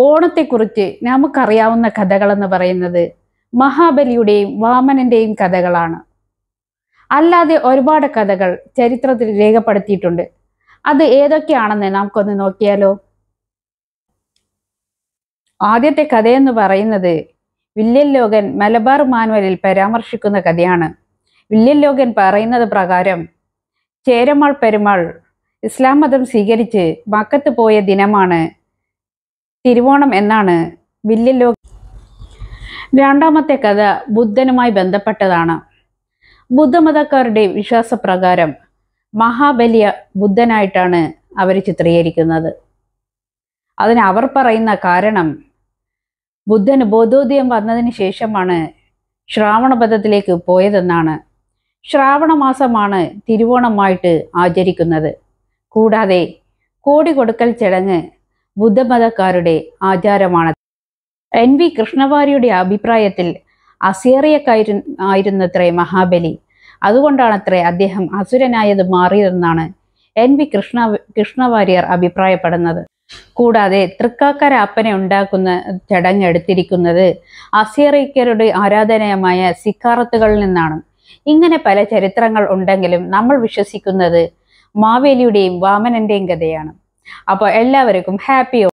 ഓണത്തെക്കുറിച്ച് നമുക്കറിയാവുന്ന കഥകളെന്ന് പറയുന്നത് മഹാബലിയുടെയും വാമനന്റെയും കഥകളാണ്. അല്ലാതെ ഒരുപാട് കഥകൾ ചരിത്രത്തിൽ രേഖപ്പെടുത്തിയിട്ടുണ്ട്. അത് ഏതൊക്കെയാണെന്ന് നമുക്കൊന്ന് നോക്കിയാലോ. ആദ്യത്തെ കഥയെന്ന് പറയുന്നത് വില്യം ലോഗൻ മലബാർ മാനുവലിൽ പരാമർശിക്കുന്ന കഥയാണ്. വില്യം ലോഗൻ പറയുന്നത് പ്രകാരം ചേരമാൾ പെരുമാൾ ഇസ്ലാം മതം സ്വീകരിച്ച് മക്കത്ത് പോയ ദിനമാണ് തിരുവോണം എന്നാണ് വില്യം ലോഗൻ. രണ്ടാമത്തെ കഥ ബുദ്ധനുമായി ബന്ധപ്പെട്ടതാണ്. ബുദ്ധമതക്കാരുടെ വിശ്വാസപ്രകാരം മഹാബലിയ ബുദ്ധനായിട്ടാണ് അവർ ചിത്രീകരിക്കുന്നത്. അതിന് അവർ പറയുന്ന കാരണം ബുദ്ധന് ബോധോദയം വന്നതിന് ശേഷമാണ് ശ്രാവണപഥത്തിലേക്ക് പോയതെന്നാണ്. ശ്രാവണ മാസമാണ് തിരുവോണമായിട്ട് ആചരിക്കുന്നത്. കൂടാതെ കോടി കൊടുക്കൽ ചടങ്ങ് ബുദ്ധമതക്കാരുടെ ആചാരമാണ്. NV കൃഷ്ണവാര്യരുടെ അഭിപ്രായത്തിൽ അസേറിയക്കായിരുന്നത്രേ മഹാബലി. അതുകൊണ്ടാണത്രേ അദ്ദേഹം അസുരനായത് മാറിയതെന്നാണ് NV കൃഷ്ണവാര്യർ അഭിപ്രായപ്പെടുന്നത്. കൂടാതെ തൃക്കാക്കര അപ്പനെ ഉണ്ടാക്കുന്ന ചടങ്ങ് എടുത്തിരിക്കുന്നത് അസേറിയക്കരുടെ ആരാധനയമായ സിക്കാറത്തുകളിൽ നിന്നാണ്. ഇങ്ങനെ പല ചരിത്രങ്ങൾ ഉണ്ടെങ്കിലും നമ്മൾ വിശ്വസിക്കുന്നത് മാവേലിയുടെയും വാമനന്റെയും കഥയാണ്. അപ്പോൾ എല്ലാവർക്കും ഹാപ്പി